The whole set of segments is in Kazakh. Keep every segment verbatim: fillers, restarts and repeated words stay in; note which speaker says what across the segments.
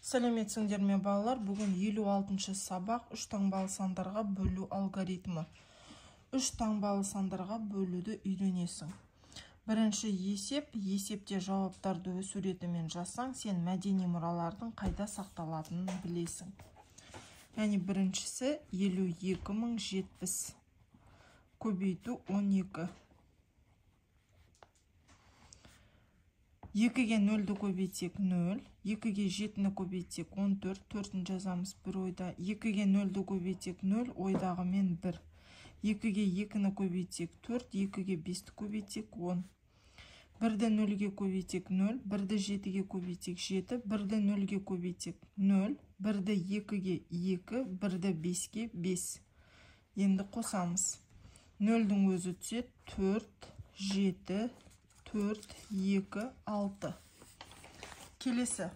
Speaker 1: Сәлеметсіңдер ме балалар? Бүгін елу алтыншы сабақ үш таңбалы сандарға бөлу алгоритмі. үш таңбалы сандарға бөлуді үйренесің. Бірінші есеп, есепте жауаптарды өз суретімен жазсаң, сен мәдени мұралардың қайда сақталатынын білесің. Яғни біріншісі елу екі мың жетпіс көбейту он екі. екіге нөлді көбейтсек нөл, екіге жетіні көбейтсек он төрт, төртін жазамыз бір ойда. екіге нөлді көбейтсек нөл, ойдағымен бір. екіге екіні көбейтсек төрт, екіге бесті көбейтсек он. бірді нөлге көбейтсек нөл, бірді жетіге көбейтсек жеті, бірді нөлге көбейтсек нөл, бірді екіге екі, бірді беске бес. Енді қосамыз. нөлдің өзі түсет төрт, жеті, төрт, екі, алты. Келесі.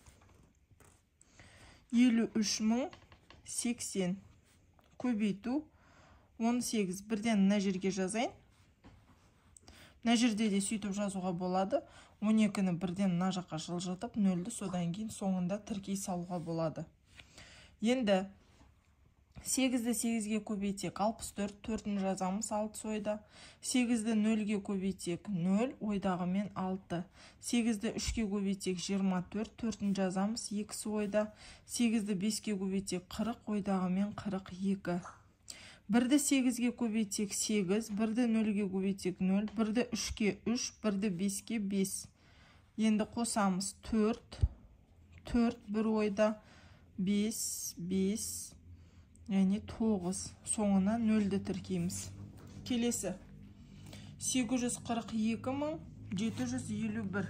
Speaker 1: елу үш мың сексен көбейту он сегіз. Бірден мына жерге жазайын. Мына жерде де сөйтіп жазуға болады. он екіні бірден мына жаққа жылжытып, нөлді содан кейін соңында тіркей салуға болады. Енді сегізді сегізге көбейтсек алпыс төрт, төртін жазамыз алты ойда. сегізді нөлге көбейтсек нөл, ойдағымен алты. сегізді үшке көбейтсек жиырма төрт, төртін жазамыз екі ойда. сегізді беске көбейтсек қырық, ойдағымен қырық екі. бірді сегізге көбейтсек сегіз, бірді нөлге көбейтсек нөл, бірді үшке үш, бірді беске бес. Енді қосамыз төрт, төрт бір ойда, бес, бес. Яғни тоғыз. Соңына нөлді тіркейміз. Келесі. сегіз жүз қырық екі мың жеті жүз елу бір.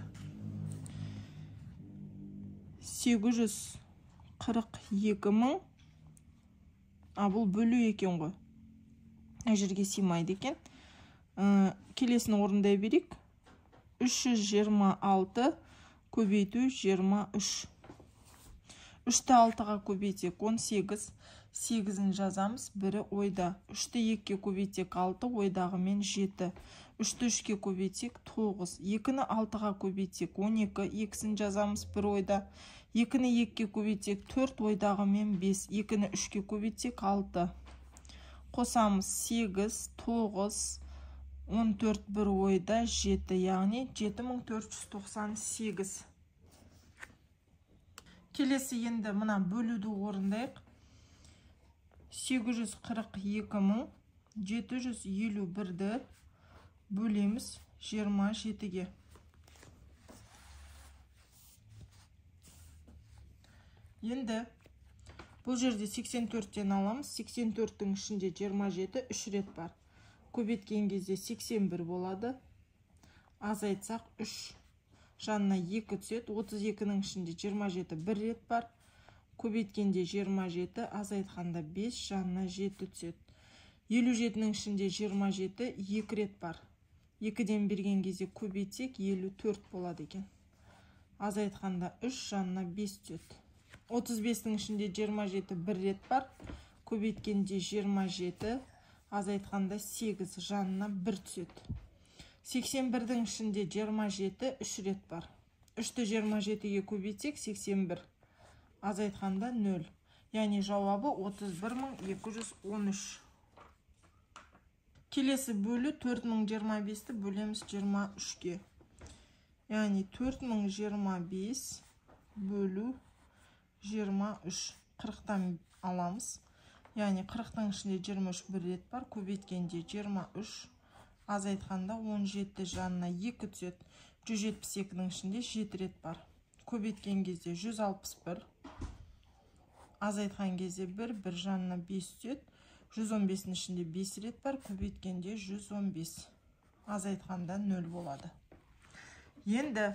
Speaker 1: сегіз жүз қырық екі мың. А, бұл бөлу екен ғой. Мына жерге сыймайды екен. Келесіні орындай берейік. үш жүз жиырма алты көбейту жиырма үш. үшті алтыға көбейтсек он сегіз. сегізін жазамыз, бірі ойда. үшті екіге көбейтсек алты, ойдағымен жеті. үшті үшке көбейтсек тоғыз. екіні алтыға көбейтсек он екі, екісін жазамыз, бір ойда. екіні екіге көбейтсек төрт, ойдағымен бес. екіні үшке көбейтсек алты. Қосамыз сегіз, тоғыз, он төрт, бір ойда, жеті. Яғни жеті мың төрт жүз тоқсан сегіз. Келесі енді мына бөлуді орындайық. сегіз жүз қырық екі мың жеті жүз елу бірді бөлеміз жиырма жетіге. Енді бұл жерде сексен төрттен аламыз. сексен төрттің ішінде жиырма жеті үш рет бар. Көбейткен кезде сексен бір болады. Азайтсақ үш. Жанына екі түсет. отыз екінің ішінде жиырма жеті бір рет бар. Көбейткенде жиырма жеті, азайтқанда бес, жанына жеті түсет. елу жетінің ішінде жиырма жеті екі рет бар. екіден берген кезде көбейтсек елу төрт болады екен. Азайтқанда үш, жанына бес түсет. отыз бестің ішінде жиырма жеті бір рет бар. Көбейткенде жиырма жеті, азайтқанда сегіз, жанына бір түсет. сексен бірдің ішінде жиырма жеті үш рет бар. үшті жиырма жетіге көбейтсек сексен бір. Азайтқанда нөл. Яғни жауабы отыз бір мың екі жүз он үш. Келесі бөлу төрт мың жиырма бесті бөлеміз жиырма үшке. Яғни төрт мың жиырма бес бөлу жиырма үш. қырықтан аламыз. Яғни қырықтың ішінде жиырма үш бір рет бар. Көбейткенде жиырма үш. Азайтқанда он жеті, жанына екі түсет. жүз жетпіс екінің ішінде жеті рет бар. Көбейткен кезде жүз алпыс бір. Азайтқан кезде бір, бір жанына бес түсет. жүз он бестің ішінде бес рет бар. Көбейткенде жүз он бес. Азайтқанда нөл болады. Енді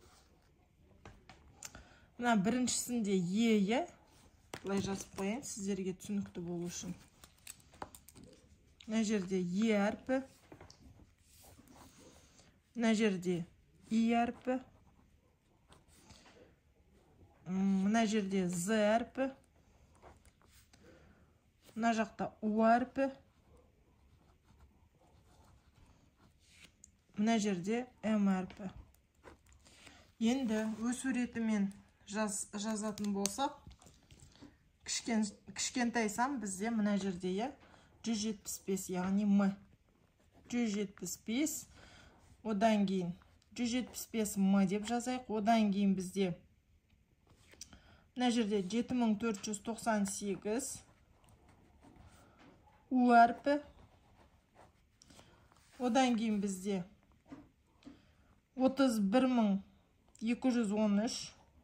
Speaker 1: мына біріншісінде е, бұлай жазып қояйын, сіздерге түсінікті болу үшін. Мына жерде е әрпі. Мына жерде и әрпі. Мына жерде з әрпі. Мына жақта у әрпі. Мына жерде м әрпі. Енді өз суретімен жаз, жазатын болсақ, кішкен, кішкентай сан бізде мына жерде я жүз жетпіс бес, яғни м. жүз жетпіс бес, одан кейін жүз жетпіс бес м деп жазайық. Одан кейін бізде мына жерде жеті мың төрт жүз тоқсан сегіз у әрпі. Одан кейін бізде отыз бір мың екі жүз он үш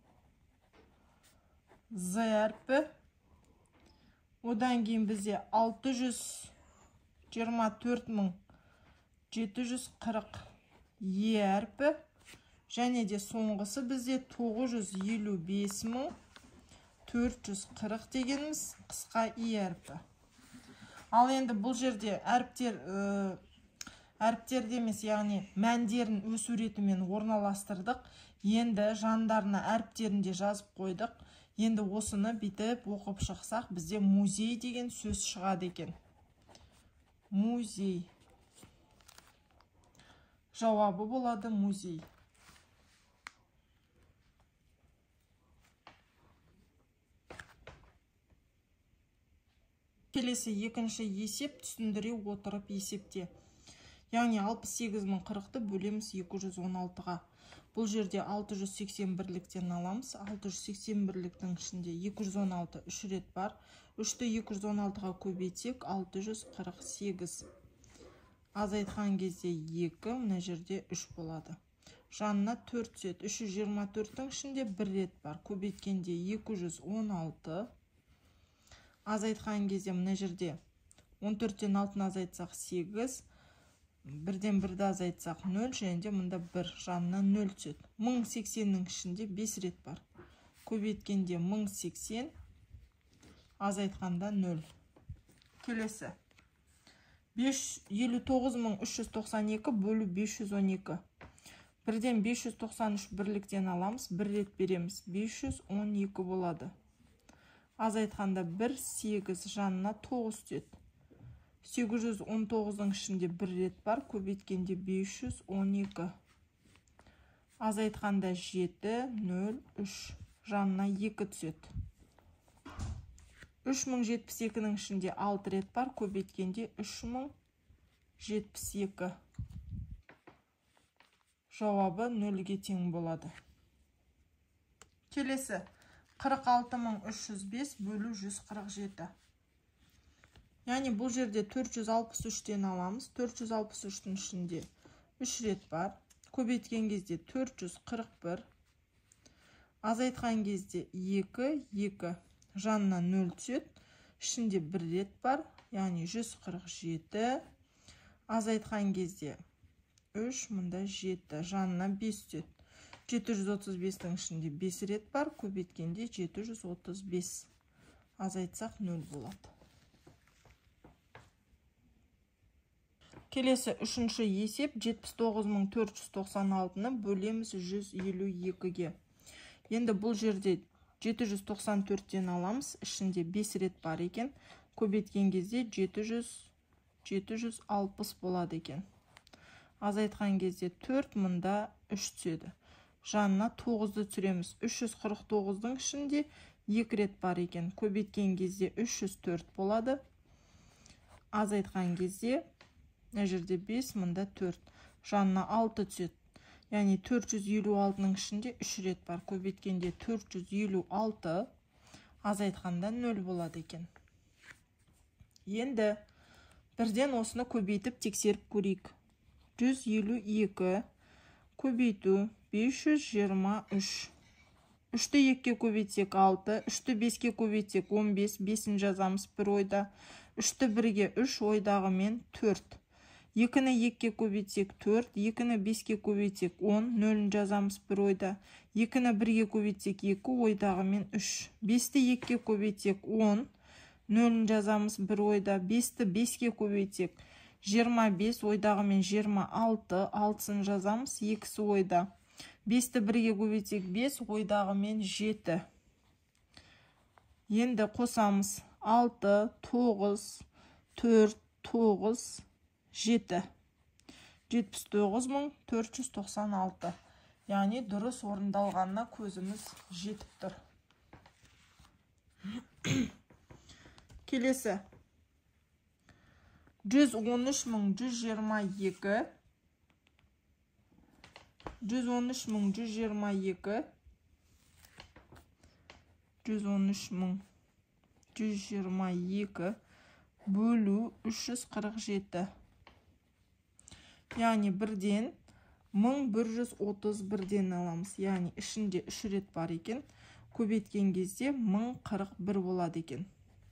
Speaker 1: з әрпі. Одан кейін бізде алты жүз жиырма төрт мың жеті жүз қырық е әрпі. Және де соңғысы бізде тоғыз жүз елу бес мың төрт жүз қырық дегеніміз қысқа и әрпі. Ал енді бұл жерде әріптер, әріптерді емес, яғни мәндерін өсу ретімен орналастырдық. Енді жандарына әріптерін де жазып қойдық. Енді осыны бүйтіп оқып шықсақ, бізде музей деген сөз шығады екен. Музей. Жауабы болады музей. Келесі екінші есеп, түсіндіре отырып есепте. Яғни алпыс сегіз мың қырықты бөлеміз екі жүз он алтыға. Бұл жерде алты жүз сексен бірліктен аламыз. алты жүз сексен бірліктің ішінде екі жүз он алты үш рет бар. үшті екі жүз он алтыға көбейтсек, алты жүз қырық сегіз. Азайтқан кезде екі, мына жерде үш болады. Жанына төрт түседі. үш жүз жиырма төрттің ішінде бір рет бар. Көбейткенде екі жүз он алты. Азайтқан кезде мына жерде он төрттен алтыны азайтсақ сегіз. Бірден бірді азайтсақ нөл, және де мұнда бір, жанына нөл түседі. мың сексеннің ішінде бес рет бар. Көбейткенде мың сексен, азайтқанда нөл. Келесі. елу тоғыз мың үш жүз тоқсан екі бөлу бес жүз он екі. Бірден бес жүз тоқсан үш бірліктен аламыз, бір рет береміз. бес жүз он екі болады. Азайтқанда бір, сегіз, жанына тоғыз түседі. сегіз жүз он тоғыздың ішінде бір рет бар, көбейткенде бес жүз он екі. Азайтқанда жеті, нөл, үш, жанына екі түседі. үш мың жетпіс екінің ішінде алты рет бар, көбейткенде үш мың жетпіс екі. Жауабы нөлге тең болады. Келесі. қырық алты мың үш жүз бес бөлу жүз қырық жеті. Яғни бұл жерде төрт жүз алпыс үштен аламыз. төрт жүз алпыс үштің ішінде үш рет бар. Көбейткен кезде төрт жүз қырық бір. Азайтқан кезде екі, екі. Жанына нөл түседі. Ішінде бір рет бар. Яғни жүз қырық жеті. Азайтқан кезде үш, мұнда жеті. Жанына бес түседі. жеті жүз отыз бестің ішінде бес рет бар. Көбейткенде жеті жүз отыз бес. Азайтсақ нөл болады. Келесі үшінші есеп, жетпіс тоғыз мың төрт жүз тоқсан алтыны бөлеміз жүз елу екіге. Енді бұл жерде жеті жүз тоқсан төрттен аламыз. Ішінде бес рет бар екен. Көбейткен кезде жеті жүз алпыс болады екен. Азайтқан кезде төрт, мұнда үш түседі. Жанына тоғызды түсіреміз. үш жүз қырық тоғыздың ішінде екі рет бар екен. Көбейткен кезде үш жүз төрт болады. Азайтқан кезде мына жерде бес, мұнда төрт. Жанына алты түседі. Яғни төрт жүз елу алтының ішінде үш рет бар. Көбейткенде төрт жүз елу алты. Азайтқанда нөл болады екен. Енді бірден осыны көбейтіп тексеріп көрейік. жүз елу екі көбейту бес жүз жиырма үш. үшті екіге көбейтсек алты, үшті беске көбейтсек он бес, бесін жазамыз бір ойда. үшті бірге үш, ойдағы мен төрт. екіні екіге көбейтсек төрт, екіні беске көбейтсек он, нөлін жазамыз бір ойда. екіні бірге көбейтсек екі, ойдағы мен үш. бесті екіге көбейтсек он, нөлін жазамыз бір ойда. бесті беске көбейтсек жиырма бес, ойдағы мен жиырма алты, алтысын жазамыз, екісі ойда. бесті бірге көбейтсек бес, ойдағы мен жеті. Енді қосамыз. алты, тоғыз, төрт, тоғыз, жеті. жетпіс тоғыз мың төрт жүз тоқсан алты. Яғни дұрыс орындалғанына көзіміз жетіп тұр. Келесі. жүз он үш мың жүз жиырма екі, жүз он үш мың жүз жиырма екі, жүз он үш мың жүз жиырма екі бөлу үш жүз қырық жеті. Яғни бірден мың бір жүз отыз бірден аламыз. Яғни ішінде үш рет бар екен. Көбейткен кезде мың қырық бір болады екен.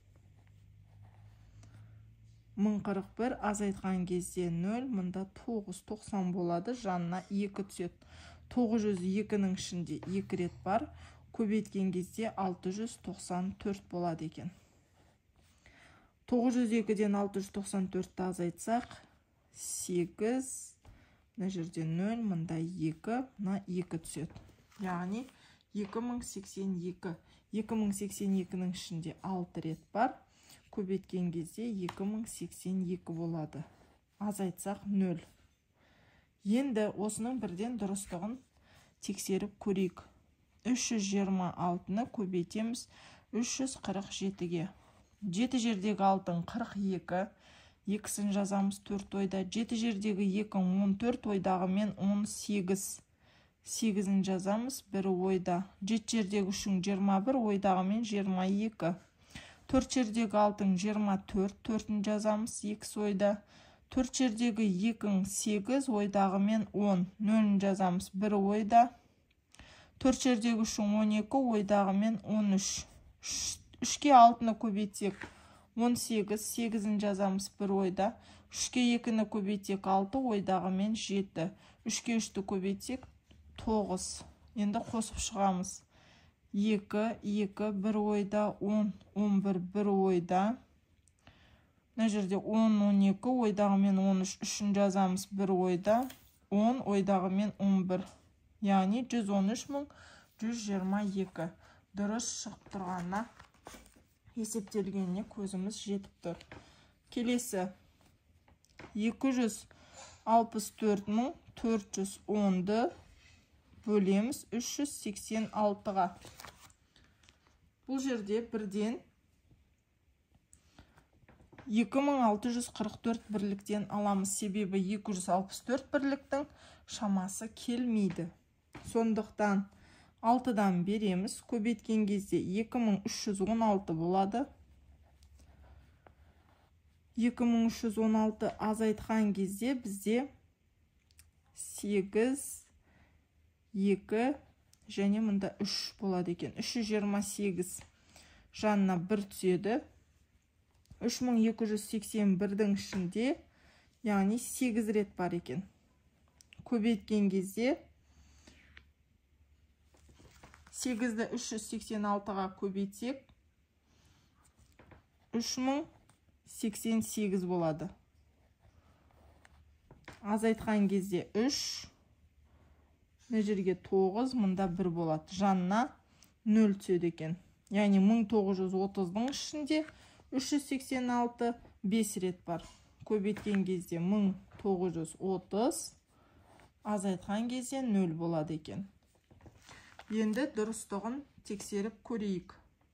Speaker 1: мың қырық бір азайтқан кезде нөл, мұнда тоғыз жүз тоқсан болады, жанына екі түседі. тоғыз жүз екінің ішінде екі рет бар, көбейткен кезде алты жүз тоқсан төрт болады екен. тоғыз жүз екіден алты жүз тоқсан төртті азайтсақ, сегіз, мына жерде нөл, мұнда екі, мына екі түседі. Яғни екі мың сексен екі. екі мың сексен екінің ішінде алты рет бар. Көбейткен кезде екі мың сексен екі болады. Азайтсақ нөл. Енді осының бірден дұрыстығын тексеріп көрейік. үш жүз жиырма алтыны көбейтеміз үш жүз қырық жетіге. жеті жердегі алтын қырық екі. екісін жазамыз төрт ойда. жеті жердегі екі он төрт ойдағы мен он сегіз. сегізін жазамыз бір ойда. жеті жердегі үшін жиырма бір ойдағы мен жиырма екі. төрт жердегі алтын жиырма төрт, төртін жазамыз екі ойда. төрт жердегі екі сегіз ойдағы мен он, нөлін жазамыз бір ойда. төрт жердегі үшін он екі ойдағы мен он үш. үшке алтыны көбейтсек он сегіз, сегізін жазамыз бір ойда. үшке екіні көбейтсек алты ойдағы мен жеті. үшке үшті көбейтсек тоғыз. Енді қосып шығамыз. екі, екі, бір ойда, он, он бір, бір ойда. Мына жерде он, он екі ойдағы мен он үш, үшін жазамыз бір ойда. он ойдағы мен он бір. Яғни жүз он үш мың жүз жиырма екі. Дұрыс шығып тұрғанына есептелгеніне көзіміз жетіп тұр. Келесі. екі жүз алпыс төрт мың төрт жүз онды бөлеміз үш жүз сексен алтыға. Бұл жерде бірден екі мың алты жүз қырық төрт бірліктен аламыз. Себебі екі жүз алпыс төрт бірліктің шамасы келмейді. Сондықтан алтыдан береміз. Көбейткен кезде екі мың үш жүз он алты болады. екі мың үш жүз он алты азайтқан кезде бізде сегіз, екі және мұнда үш болады екен. үш жүз жиырма сегіз жанына бір түседі. үш мың екі жүз сексен бірдің ішінде, яғни сегіз рет бар екен. Көбейткен кезде сегізді үш жүз сексен алтыға көбейтсек үш мың сексен сегіз болады. Азайтқан кезде үш, мына жерге тоғыз, мұнда бір болады. Жанына нөл түседі екен. Яғни мың тоғыз жүз отыздың ішінде үш жүз сексен алты бес рет бар. Көбейткен кезде мың тоғыз жүз отыз, азайтқан кезде нөл болады екен. Енді дұрыстығын тексеріп көрейік.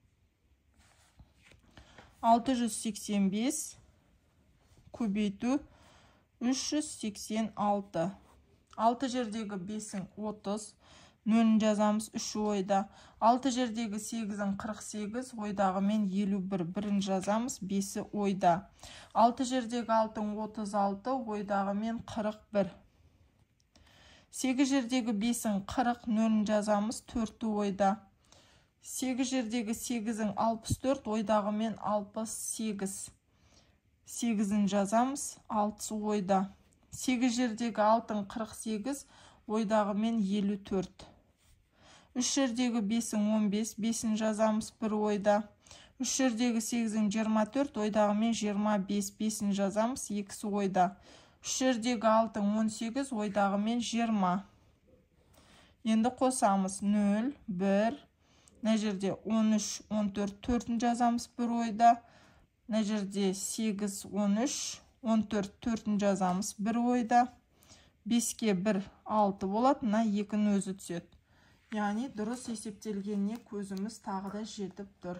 Speaker 1: алты жүз сексен бес көбейту үш жүз сексен алты. алты жердегі бесің отыз, нөлін жазамыз үш ойда. алты жердегі сегізің қырық сегіз, ойдағы мен елу бір, бірін жазамыз бесі ойда. алты жердегі алтын отыз алты, ойдағы мен қырық бір. сегіз жердегі бесің қырық, нөлін жазамыз төрті ойда. сегіз жердегі сегізің алпыс төрт, ойдағы мен алпыс сегіз. сегізін жазамыз алтысы ойда. сегіз жердегі алтын қырық сегіз, ойдағы мен елу төрт. үш жердегі бесің он бес, бесін жазамыз бір ойда. үш жердегі сегізің жиырма төрт, ойдағы мен жиырма бес, бесін жазамыз екісі ойда. үш жердегі алтын он сегіз, ойдағы мен жиырма. Енді қосамыз нөл, бір, мына жерде он үш, он төрт, төртін жазамыз бір ойда. Мына жерде сегіз, он үш, он төрт, төртін жазамыз бір ойда. беске бір алты болады, мына екінің өзі түседі. Яғни дұрыс есептелгеніне көзіміз тағы да жетіп тұр.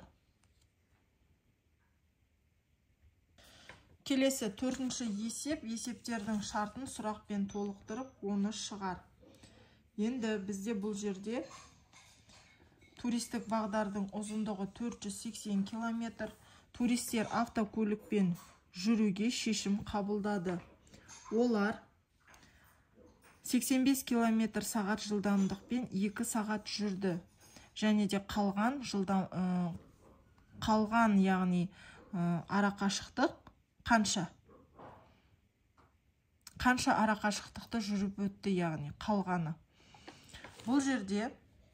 Speaker 1: Келесі төртінші есеп, есептердің шартын сұрақпен толықтырып, оны шығар. Енді бізде бұл жерде туристік бағдардың ұзындығы төрт жүз сексен километр. Туристер автокөлікпен жүруге шешім қабылдады. Олар сексен бес километр сағат жылдамдықпен екі сағат жүрді. Және де қалған жылдам қалған, яғни арақашықтық қанша? Қанша арақашықтықты жүріп өтті, яғни қалғаны. Бұл жерде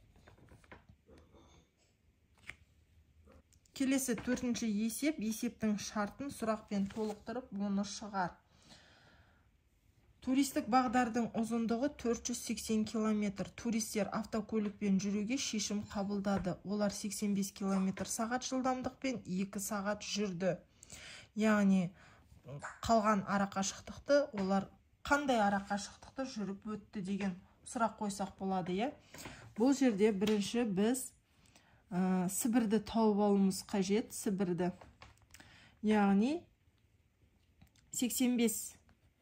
Speaker 1: келесі төртінші есеп, есептің шартын сұрақпен толықтырып, оны шығар. Туристік бағдардың ұзындығы төрт жүз сексен километр. Туристер автокөлікпен жүруге шешім қабылдады. Олар сексен бес километр сағат жылдамдықпен екі сағат жүрді. Яғни қалған арақашықтықты олар қандай арақашықтықты жүріп өтті деген сұрақ қойсақ болады, е? Бұл жерде бірінші біз ә, Сібірді тауып алуымыз қажет, Сібірді. Яғни сексен бес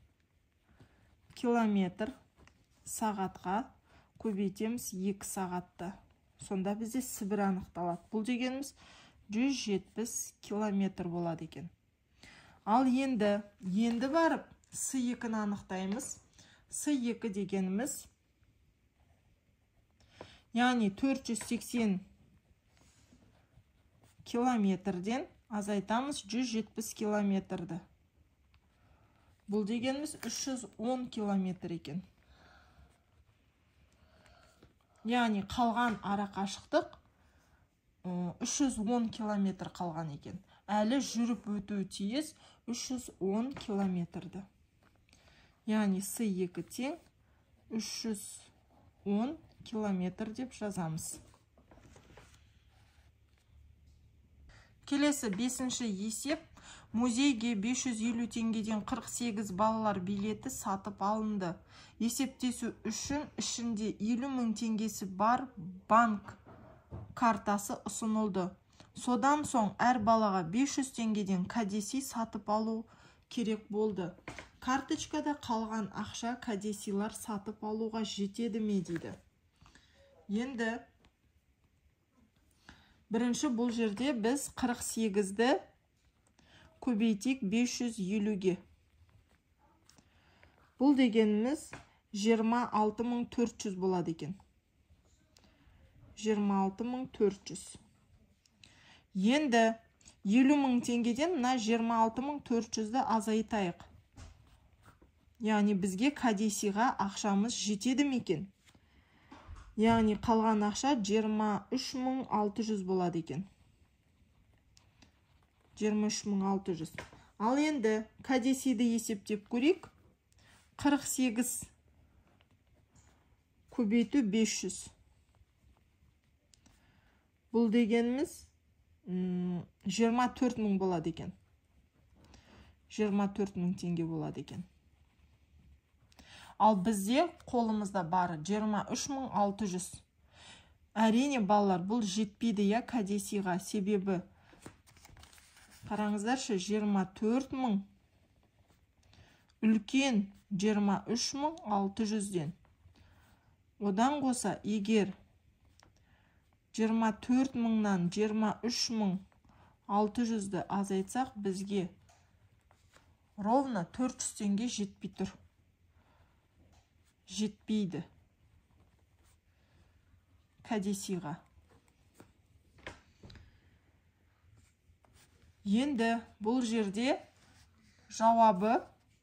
Speaker 1: километр сағатқа көбейтеміз екі сағатта. Сонда бізде Сібір анықталады. Бұл дегеніміз жүз жетпіс километр болады екен. Ал енді, енді барып С екіні анықтаймыз. С екі дегеніміз, яғни төрт жүз сексен километрден азайтамыз жүз жетпіс километрді. Бұл дегеніміз үш жүз он километр екен. Яғни қалған арақашықтық үш жүз он километр қалған екен. Әлі жүріп өтуі тиіс үш жүз он километрді. Яғни С екі тең үш жүз он километр деп жазамыз. Келесі бесінші есеп. Музейге бес жүз елу теңгеден қырық сегіз балалар билеті сатып алынды. Есептесу үшін ішінде елу мың теңгесі бар банк картасы ұсынылды. Содан соң әр балаға бес жүз теңгеден кәдесый сатып алу керек болды. Карточкада қалған ақша кәдесыйлар сатып алуға жетеді ме дейді. Енді бірінші бұл жерде біз қырық сегізді көбейтек бес жүз елуге. Бұл дегеніміз жиырма алты мың төрт жүз болады екен. жиырма алты мың төрт жүз. Енді елу мың теңгеден мына жиырма алты мың төрт жүзді азайтайық. Яғни бізге кәдесыйға ақшамыз жетеді ме екен? Яғни қалған ақша жиырма үш мың алты жүз болады екен. жиырма үш мың алты жүз. Ал енді кәдесыйді есептеп көрейік. қырық сегіз көбейту бес жүз. Бұл дегеніміз жиырма төрт мың болады екен. жиырма төрт мың теңге болады екен. Ал бізде қолымызда бары жиырма үш мың алты жүз. Әрине балалар, бұл жетпейді я кәдесыйға, себебі қараңыздаршы, жиырма төрт мың үлкен жиырма үш мың алты жүзден. Одан қоса, егер жиырма төрт мыңнан жиырма үш мың алты жүзді азайтсақ, бізге ровно төрт жүз теңге жетпей тұр. Жетпейді кәдесыйға. Енді бұл жерде жауабы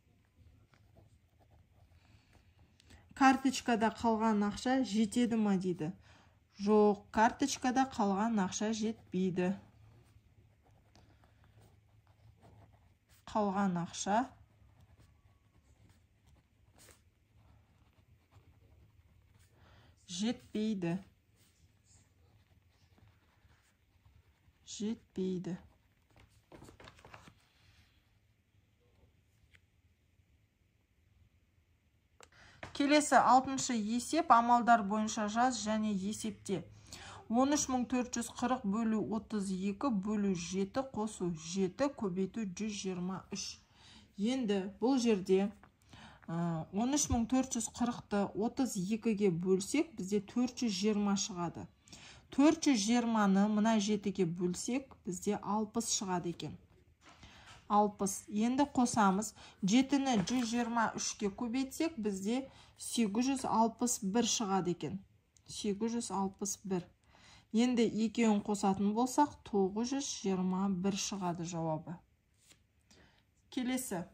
Speaker 1: карточкада қалған ақша жетеді ма дейді. Жоқ, карточкада қалған ақша жетпейді. Қалған ақша жетпейді. Жетпейді. Келесі алтыншы есеп, амалдар бойынша жаз және есепте. он үш мың төрт жүз қырық бөлу отыз екі бөлу жеті қосу жеті көбейту жүз жиырма үш. Енді бұл жерде он үш мың төрт жүз қырықты отыз екіге бөлсек, бізде төрт жүз жиырма шығады. төрт жүз жиырманы мына жетіге бөлсек, бізде алпыс шығады екен. алпыс. Енді қосамыз. жетіні жүз жиырма үшке көбейтсек, бізде сегіз жүз алпыс бір шығады екен. сегіз жүз алпыс бір. Енді екеуін қосатын болсақ, тоғыз жүз жиырма бір шығады жауабы. Келесі.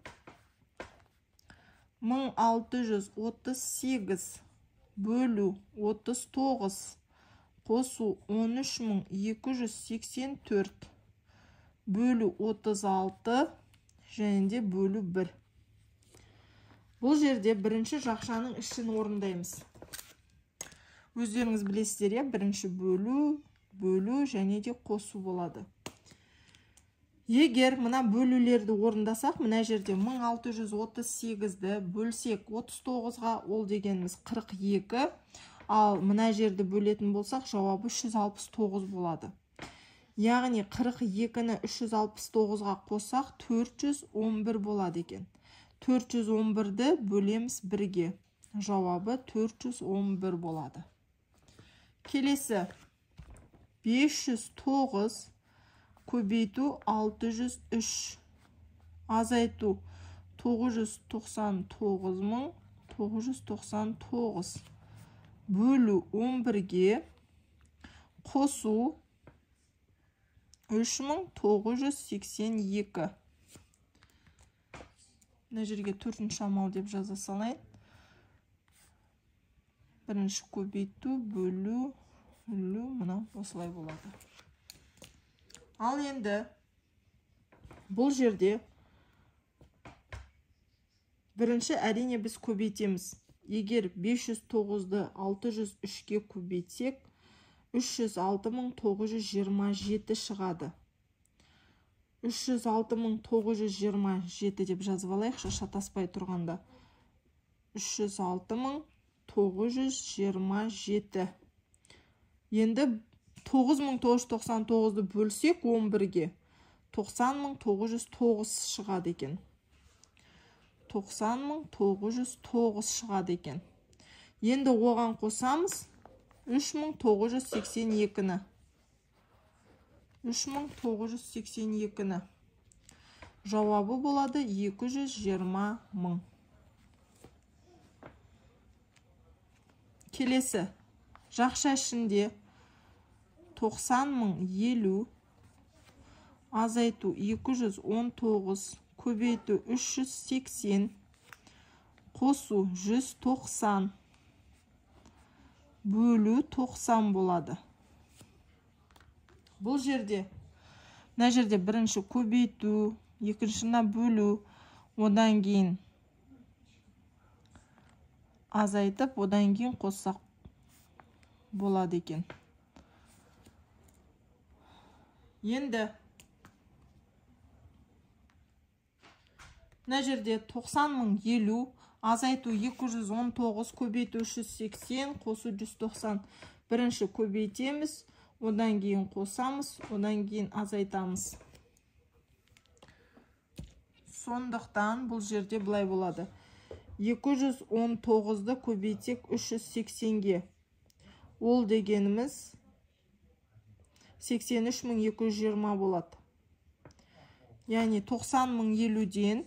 Speaker 1: мың алты жүз отыз сегіз бөлу отыз тоғыз қосу он үш мың екі жүз сексен төрт бөлу отыз алты және де бөлу бір. Бұл жерде бірінші жақшаның ішін орындаймыз. Өздеріңіз білесіздер, бірінші бөлу, бөлу және де қосу болады. Егер мына бөлулерді орындасақ, мына жерде мың алты жүз отыз сегізді бөлсек отыз тоғызға, ол дегеніміз қырық екі, ал мына жерді бөлетін болсақ, жауабы үш жүз алпыс тоғыз болады. Яғни қырық екіні үш жүз алпыс тоғызға қоссақ, төрт жүз он бір болады екен. төрт жүз он бірді бөлеміз бірге. Жауабы төрт жүз он бір болады. Келесі. бес жүз тоғыз көбейту алты жүз үш. Азайту тоғыз жүз тоқсан тоғыз мың тоғыз жүз тоқсан тоғыз. Бөлу он бірге. Қосу үш мың тоғыз жүз сексен екі. Мына жерге төртінші амал деп жаза салайын. Бірінші көбейту, бөлу, бөлу, мына осылай болады. Ал енді бұл жерде бірінші әрине біз көбейтеміз. Егер бес жүз тоғызды алты жүз үшке көбейтсек, үш жүз алты мың тоғыз жүз жиырма жеті шығады. үш жүз алты мың тоғыз жүз жиырма жеті деп жазып алайықшы, шатаспай тұрғанда. үш жүз алты мың тоғыз жүз жиырма жеті. Енді тоғыз мың тоғыз жүз тоқсан тоғызды бөлсек он бірге, тоқсан мың тоғыз жүз тоғыз шығады екен. тоқсан мың тоғыз жүз тоғыз шығады екен. Енді оған қосамыз үш мың тоғыз жүз сексен екіні. үш мың тоғыз жүз сексен екіні. Жауабы болады екі жүз жиырма мың. Келесі. Жақша ішінде тоқсан мың елу, азайту екі жүз он тоғыз, көбейту үш жүз сексен, қосу жүз тоқсан, бөлу тоқсан болады. Бұл жерде, мына жерде бірінші көбейту, екіншіні бөлу, одан кейін азайтып, одан кейін қоссақ болады екен. Енді мына жерде тоқсан мың елу, азайту екі жүз он тоғыз, көбейту үш жүз сексен, қосу жүз тоқсан. Бірінші көбейтеміз, одан кейін қосамыз, одан кейін азайтамыз. Сондықтан бұл жерде бұлай болады. екі жүз он тоғызды көбейтсек үш жүз сексенге. Ол дегеніміз сексен үш мың екі жүз жиырма болады. Яғни тоқсан мың елуден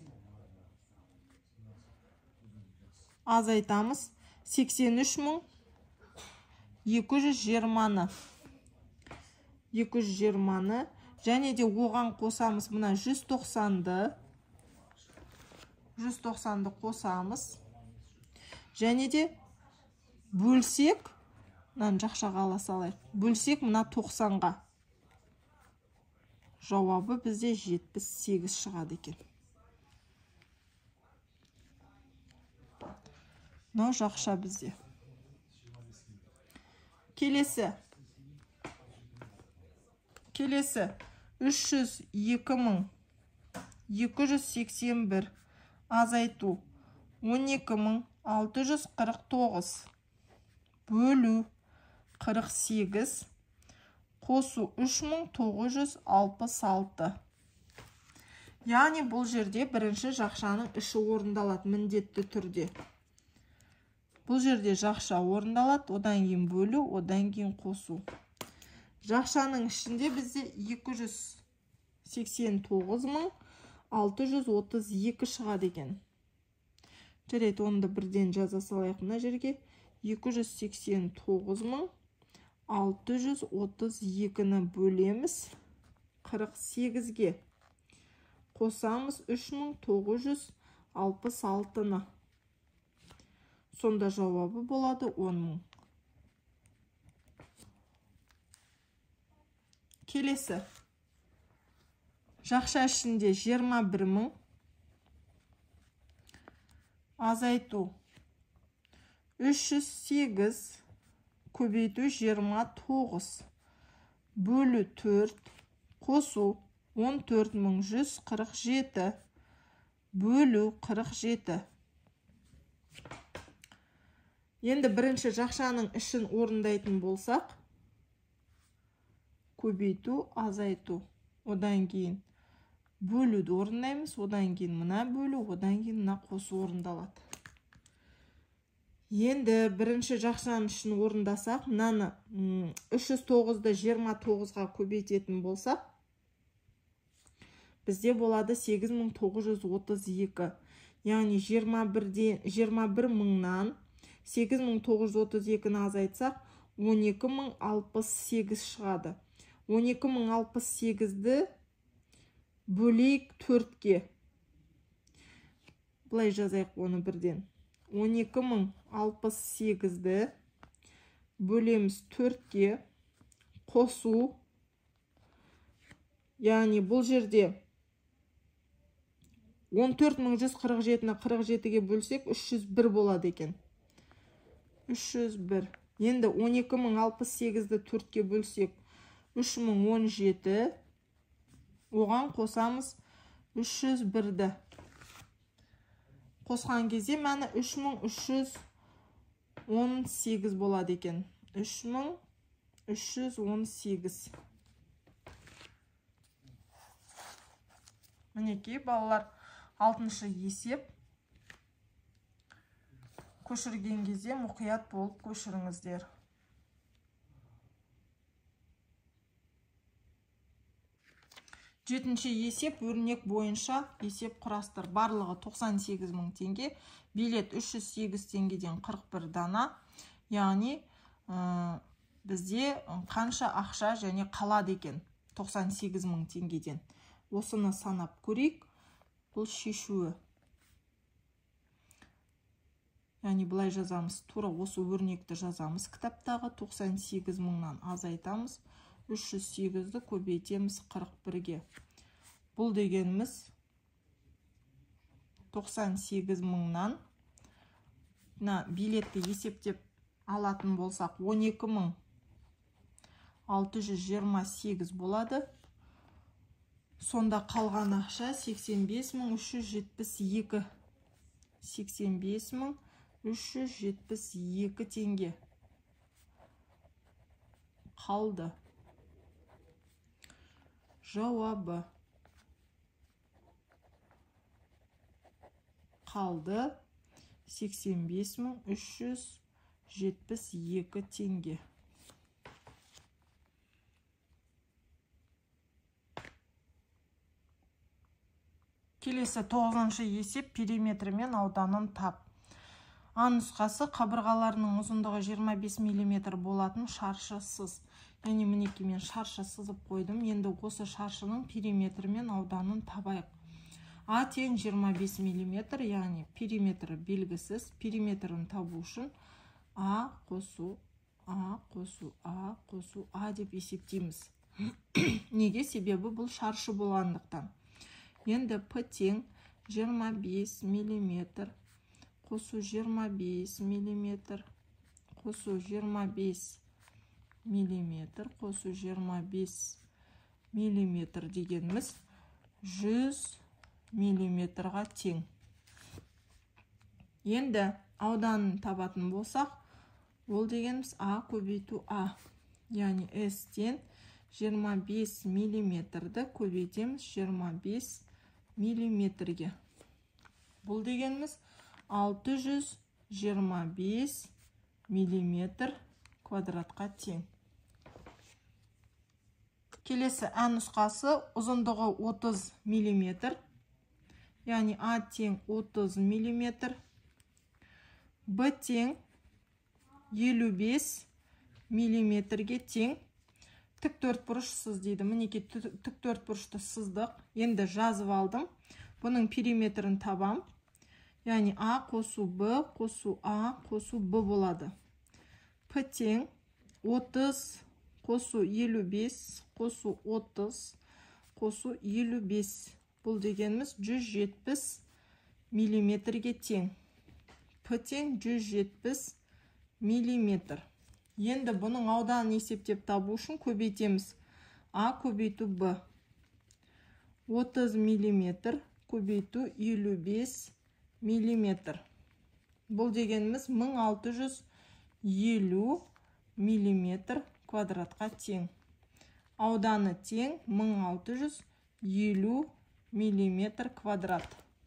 Speaker 1: азайтамыз. сексен үш мың екі жүз жиырманы. екі жүз жиырманы. Және де оған қосамыз мына жүз тоқсанды. жүз тоқсанды қосамыз. Және де бөлсек, мынаны жақшаға ала салайық. Бөлсек мына тоқсанға. Жауабы бізде жетпіс сегіз шығады екен. Мынау жақша бізде. Келесі. Келесі. үш жүз екі мың екі жүз сексен бір. Азайту он екі мың алты жүз қырық тоғыз бөлу қырық сегіз қосу үш мың тоғыз жүз алпыс алты. Яғни бұл жерде бірінші жақшаның іші орындалады міндетті түрде. Бұл жерде жақша орындалады, одан кейін бөлу, одан кейін қосу. Жақшаның ішінде бізде екі жүз сексен тоғыз мың алты жүз отыз екі шығады екен. Жарайды, оны да бірден жаза салайық мына жерге. екі жүз сексен тоғыз мың алты жүз отыз екіні бөлеміз қырық сегізге. Қосамыз үш мың тоғыз жүз алпыс алтыны. Сонда жауабы болады он мың. Келесі. Жақша ішінде жиырма бір мың. Азайту. үш жүз сегіз көбейту жиырма тоғыз. Бөлу төрт. Қосу он төрт мың жүз қырық жеті. Бөлу қырық жеті. Енді бірінші жақшаның ішін орындайтын болсақ, көбейту, азайту. Одан кейін бөлуді орындаймыз, одан кейін мына бөлу, одан кейін мына қосу орындалады. Енді бірінші жақшаның ішін орындасақ, мынаны үш жүз тоғызды жиырма тоғызға көбейтетін болсақ, бізде болады сегіз мың тоғыз жүз отыз екі. Яғни жиырма бір мыңнан сегіз мың тоғыз жүз отыз екіні азайтсақ, он екі мың алпыс сегіз шығады. он екі мың алпыс сегізді бөлейік төртке. Бұлай жазайық оны бірден. он екі мың алпыс сегізді бөлеміз төртке. Қосу. Яғни бұл жерде он төрт мың жүз қырық жетіні қырық жетіге бөлсек, үш жүз бір болады екен. үш жүз бір. Енді он екі мың алпыс сегізді төртке бөлсек, үш мың он жеті. Оған қосамыз үш жүз бірді. Қосқан кезде мәні үш мың үш жүз он сегіз болады екен. үш мың үш жүз он сегіз. Мінекей, балалар, алтыншы есеп. Көшірген кезде мұқият болып көшіріңіздер. Жетінші есеп өрнек бойынша есеп құрастыр. Барлығы тоқсан сегіз мың теңге. Билет үш жүз сегіз теңгеден қырық бір дана. Яғни бізде қанша ақша және қалады екен тоқсан сегіз мың теңгеден. Осыны санап көрейік. Бұл шешуі. Яғни бұлай жазамыз. Тура осы өрнекті жазамыз. Кітаптағы тоқсан сегіз мыңнан азайтамыз. үш жүз сегізді көбейтеміз қырық бірге. Бұл дегеніміз тоқсан сегіз мыңнан билетті есептеп алатын болсақ, он екі мың алты жүз жиырма сегіз болады. Сонда қалған ақша сексен бес мың үш жүз жетпіс екі. сексен бес мың үш жүз жетпіс екі теңге қалды. Жауабы қалды сексен бес мың үш жүз жетпіс екі теңге. Келесі тоғызыншы есеп периметрі мен ауданын тап. А нұсқасы қабырғаларының ұзындығы жиырма бес миллиметр болатын шаршы сыз. Яғни мінекей мен шаршы сызып қойдым. Енді осы шаршының периметрі мен ауданын табайық. А тең жиырма бес миллиметр, яғни периметрі белгісіз. Периметрін табу үшін А қосу, А қосу, А қосу, А деп есептейміз. Неге? Себебі бұл шаршы болғандықтан. Енді П тең жиырма бес миллиметр, қосу жиырма бес миллиметр, қосу жиырма бес миллиметр, қосу жиырма бес миллиметр дегеніміз жүз миллиметрға тең. Енді ауданын табатын болсақ, ол дегеніміз А көбейту А. Яғни S-тен жиырма бес миллиметрді көбейтеміз жиырма бес миллиметрге. Бұл дегеніміз алты жүз жиырма бес миллиметр квадратқа тең. Келесі А нұсқасы ұзындығы отыз миллиметр. Яғни А тең отыз миллиметр. Б тең елу бес миллиметрге тең. Тік төртбұрыш сыз дейді. Мінеке тік төртбұрышты сыздық. Енді жазып алдым. Бұның периметрін табам. Яғни А қосу Б қосу А қосу Б болады. П тең отыз қосу елу бес қосу отыз қосу елу бес. Бұл дегеніміз жүз жетпіс миллиметрге тең. П тең жүз жетпіс миллиметр. Енді бұның ауданын есептеп табу үшін көбейтеміз. А көбейту Б. отыз миллиметр көбейту елу бес миллиметр. Бұл дегеніміз мың алты жүз елу миллиметр квадратқа тең. Ауданы тең мың алты жүз елу миллиметр квадрат.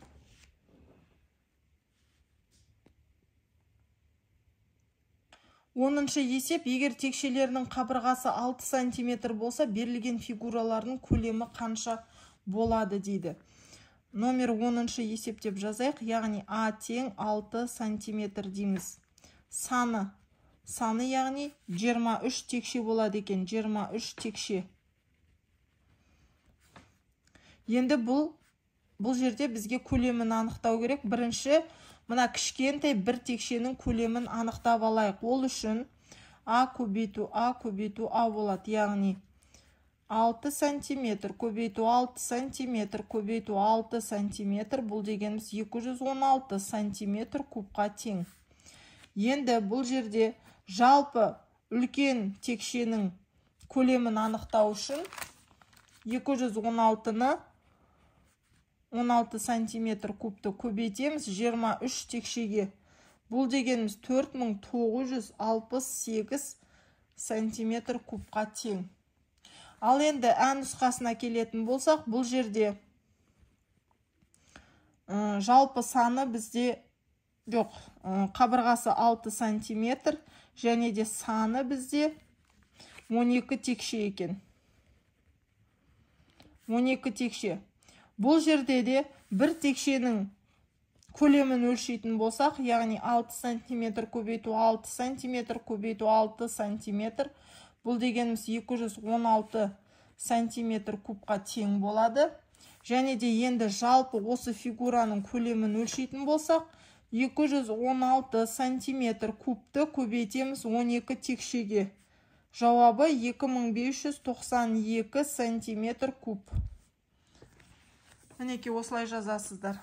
Speaker 1: оныншы есеп, егер текшелерінің қабырғасы алты сантиметр болса, берілген фигуралардың көлемі қанша болады дейді. Номер оныншы есеп деп жазайық, яғни А тең алты сантиметр дейміз. Саны, саны яғни жиырма үш текше болады екен, жиырма үш текше. Енді бұл, бұл жерде бізге көлемін анықтау керек. Бірінші, мына кішкентай бір текшенің көлемін анықтап алайық. Ол үшін А көбейту А көбейту А болады. Яғни алты сантиметр көбейту алты сантиметр көбейту алты сантиметр. Бұл дегеніміз екі жүз он алты сантиметр кубқа тең. Енді бұл жерде жалпы үлкен текшенің көлемін анықтау үшін екі жүз он алтыны он алты сантиметр кубты көбейтеміз жиырма үш текшеге. Бұл дегеніміз төрт мың тоғыз жүз алпыс сегіз сантиметр кубқа тең. Ал енді А нұсқасына келетін болсақ, бұл жерде ә, жалпы саны бізде жоқ. Ә, қабырғасы алты сантиметр және де саны бізде он екі текше екен. он екі текше. Бұл жерде де бір текшенің көлемін өлшейтін болсақ, яғни алты сантиметр көбейту алты сантиметр көбейту алты сантиметр. Бұл дегеніміз екі жүз он алты сантиметр кубқа тең болады. Және де енді жалпы осы фигураның көлемін өлшейтін болсақ, екі жүз он алты сантиметр кубты көбейтеміз он екі текшеге. Жауабы екі мың бес жүз тоқсан екі сантиметр куб. Мінеке осылай жазасыздар.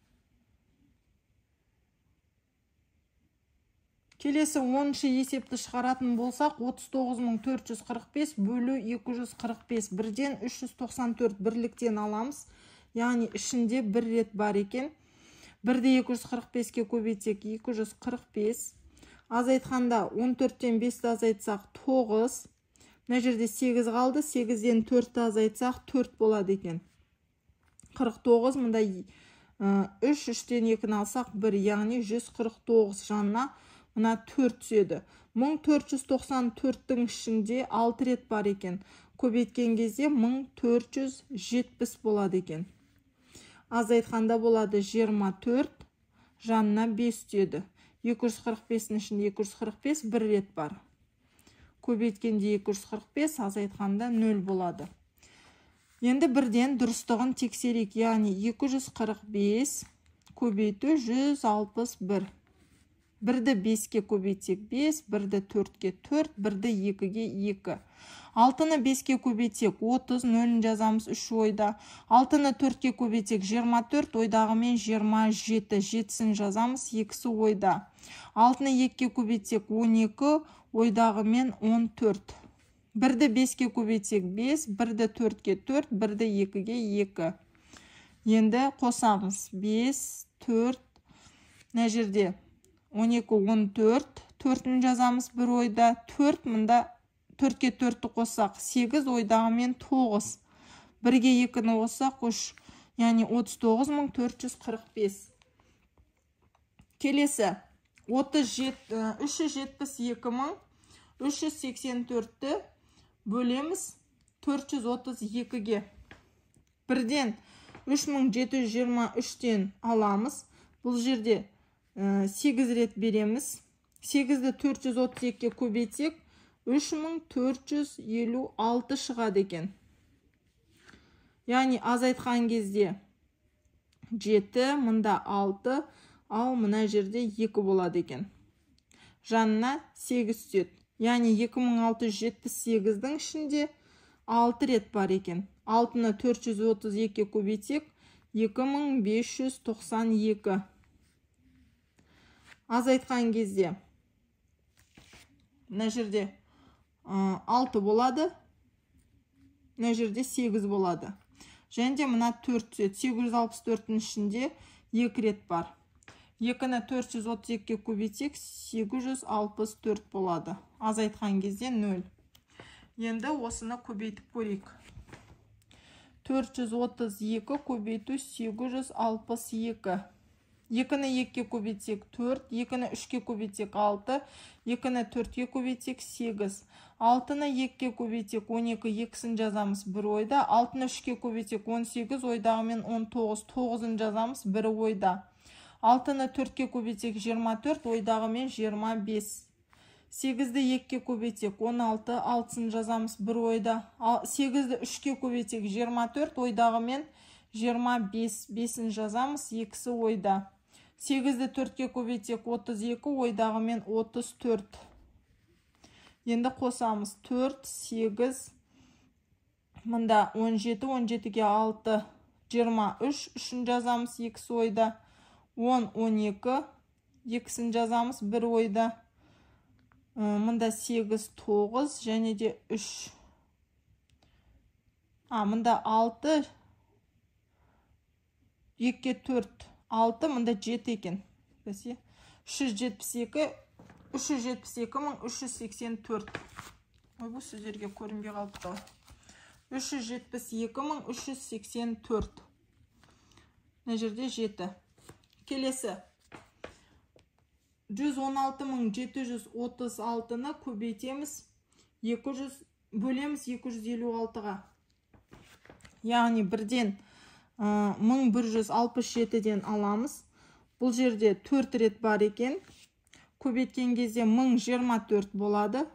Speaker 1: Келесі оныншы есепті шығаратын болсақ, отыз тоғыз мың төрт жүз қырық бес бөлу екі жүз қырық бес. Бірден үш жүз тоқсан төрт бірліктен аламыз. Яғни ішінде бір рет бар екен. Бірде екі жүз қырық беске көбейтсек екі жүз қырық бес. Азайтқанда он төрттен бесті азайтсақ тоғыз. Мына жерде сегіз қалды. сегізден төртті азайтсақ төрт болады екен. қырық тоғыз, мұнда үш, үштен екіні алсақ бір, яғни жүз қырық тоғыз жанына мына төрт түседі. мың төрт жүз тоқсан төрттің ішінде алты рет бар екен. Көбейткен кезде мың төрт жүз жетпіс болады екен. Азайтқанда болады жиырма төрт, жанына бес түседі. екі жүз қырық бестің ішінде екі жүз қырық бес бір рет бар. Көбейткенде екі жүз қырық бес, азайтқанда нөл болады. Енді бірден дұрыстығын тексерейік, яғни екі жүз қырық бес көбейту жүз алпыс бір. Бірді беске көбейтсек бес, бірді төртке төрт, бірді екіге екі. алтыны беске көбейтсек отыз, нөлін жазамыз үш ойда. алтыны төртке көбейтсек жиырма төрт, ойдағымен жиырма жеті, жетісін жазамыз, екісі ойда. алтыны екіге көбейтсек он екі, ойдағымен он төрт. Бірді беске көбейтсек бес, бірді төртке төрт, бірді екіге екі. Енді қосамыз бес, төрт, мына жерде он екі, он төрт. төртін жазамыз бір ойда. төрт, мұнда төртке төртті қоссақ сегіз, ойдағымен тоғыз. бірге екіні қоссақ үш. Яғни отыз тоғыз мың төрт жүз қырық бес. Келесі. үш жүз жетпіс екі мың үш жүз сексен төртті бөлеміз төрт жүз отыз екіге. Бірден үш мың жеті жүз жиырма үштен аламыз. Бұл жерде сегіз рет береміз. сегізді төрт жүз отыз екіге көбейтсек, үш мың төрт жүз елу алты шығады екен. Яғни азайтқан кезде жеті, мұнда алты, ал мына жерде екі болады екен. Жанына сегіз түседі. Яғни екі мың алты жүз жетпіс сегіздің ішінде алты рет бар екен. алтыны төрт жүз отыз екіге көбейтсек, екі мың бес жүз тоқсан екі. Азайтқан кезде мына жерде алты болады, мына жерде сегіз болады. Және де мына төрт түседі. сегіз жүз алпыс төрттің ішінде екі рет бар. екіні төрт жүз отыз екіге көбейтсек, сегіз жүз алпыс төрт болады. Азайтқан кезде нөл. Енді осыны көбейтіп көрейік. төрт жүз отыз екі көбейту сегіз жүз алпыс екі. екіні екіге көбейтсек төрт, екіні үшке көбейтсек алты, екіні төртке көбейтсек сегіз. алтыны екіге көбейтсек он екі, екісін жазамыз бір ойда. алтыны үшке көбейтсек он сегіз, ойдағымен он тоғыз, тоғызын жазамыз бір ойда. алтыны төртке көбейтсек жиырма төрт, ойдағымен жиырма бес. сегізді екіге көбейтсек он алты, алтысын жазамыз бір ойда. сегізді үшке көбейтсек жиырма төрт, ойдағымен жиырма бес, бесін жазамыз, екісі ойда. сегізді төртке көбейтсек отыз екі, ойдағымен отыз төрт. Енді қосамыз төрт, сегіз, мұнда он жеті, он жетіге алты, жиырма үш, үшін жазамыз, екісі ойда. он, он екі, екісін жазамыз, бір ойда. Мұнда сегіз, тоғыз, және де үш. А, мұнда алты, екіге төрт, алты, мұнда жеті екен. үш жүз жетпіс екі, үш жүз жетпіс екі мың үш жүз сексен төрт. Ой, бұл сөздерге көрінбей қалыпты. үш жүз жетпіс екі мың үш жүз сексен төрт. Мына жерде жеті. Келесі. жүз он алты мың жеті жүз отыз алтыны көбейтеміз, екі жүз бөлеміз екі жүз елу алтыға. Яғни бірден мың бір жүз алпыс жетіден аламыз. Бұл жерде төрт рет бар екен. Көбейткен кезде мың жиырма төрт болады.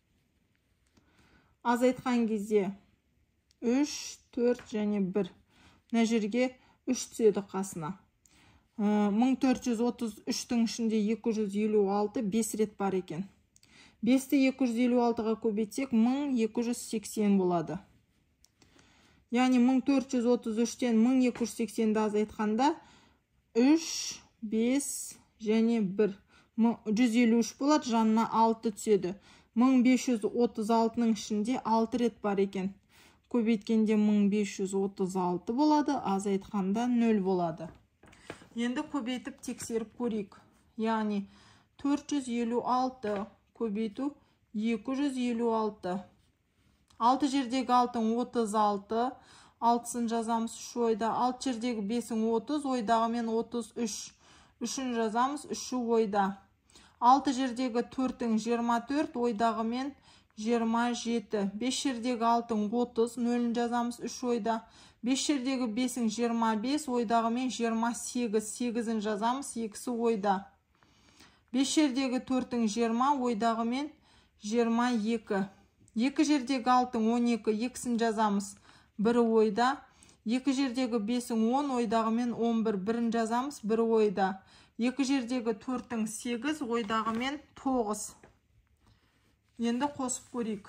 Speaker 1: Азайтқан кезде үш, төрт және бір. Мына жерге үш түседі қасына. мың төрт жүз отыз үштің ішінде екі жүз елу алты, бес рет бар екен. бесті екі жүз елу алтыға көбейтсек, мың екі жүз сексен болады. Яғни мың төрт жүз отыз үштен мың екі жүз сексенді азайтқанда үш, бес және бір. жүз елу үш болады, жанына алты түседі. мың бес жүз отыз алтының ішінде алты рет бар екен. Көбейткенде мың бес жүз отыз алты болады, азайтқанда нөл болады. Енді көбейтіп тексеріп көрейік. Яғни төрт жүз елу алты көбейту екі жүз елу алты. алты жердегі алтын отыз алты. алтысын жазамыз үш ойда. алты жердегі бесің отыз, ойдағымен отыз үш. үшін жазамыз үш ойда. алты жердегі төртің жиырма төрт, ойдағымен жиырма жеті. бес жердегі алтын отыз, нөлін жазамыз үш ойда. бес жердегі бесің жиырма бес, ойдағымен жиырма сегіз. сегізін жазамыз, екісі ойда. бес жердегі төртің жиырма, ойдағымен жиырма екі. екі жердегі алтын он екі, екісін жазамыз, бірі ойда. екі жердегі бесің он, ойдағымен он бір. бірін жазамыз, бірі ойда. екі жердегі төртің сегіз, ойдағымен тоғыз. Енді қосып көрейік.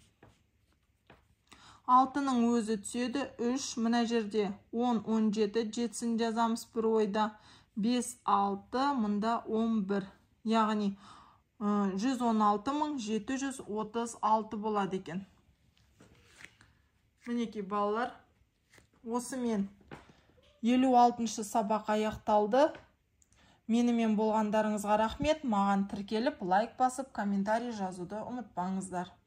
Speaker 1: алтының өзі түседі үш, мына жерде он, он жеті, жетісін жазамыз бір ойда. бес, алты, мұнда он бір. Яғни жүз он алты мың жеті жүз отыз алты болады екен. Мінекей балалар, осымен елу алтыншы сабақ аяқталды. Менімен болғандарыңызға рахмет. Маған тіркеліп, лайк басып, комментарий жазуды ұмытпаңыздар.